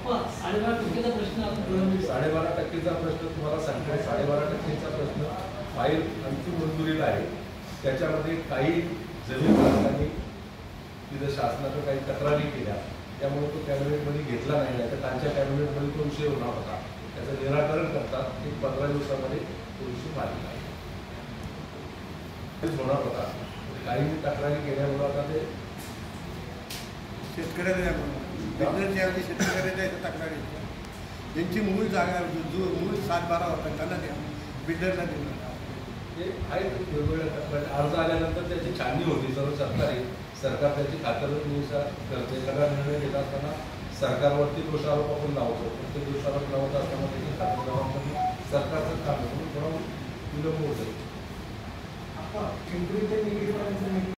12% प्रश्न तुम्हाला सांगतो. 12.5%चा प्रश्न फाईल अंतिम मंजुरीला आहे. त्याच्यामध्ये काही जमीन मालकांनी तिथं शासनाकडे काही तक्रारी केल्या, त्यामुळे तो कॅबिनेटमध्ये घेतला नाही. तर त्यांच्या कॅबिनेटमध्ये तो विषय होणार होता. त्याचं निराकरण करतात एक 15 दिवसामध्ये तो विषय मार्गी होणार होता. काही तक्रारी केल्यामुळे आता ते शेतकऱ्याच्या तक्रारी त्यांची मूळ जागा जो मूळ 7-12 होता त्यांना द्या, बिल्डरला दिलं. ते आहेत वेगवेगळ्या तक्रारी. अर्ज आल्यानंतर त्याची छाननी होती. सर्व सरकार त्याची खातरजमा करते. एखादा निर्णय घेत असताना सरकारवरती दोषारोप आपण लावतो, पण ते दोषारोप लावत असताना त्याची खातरजमा सरकारचं काम आहे. म्हणून थोडा विलंब होतो.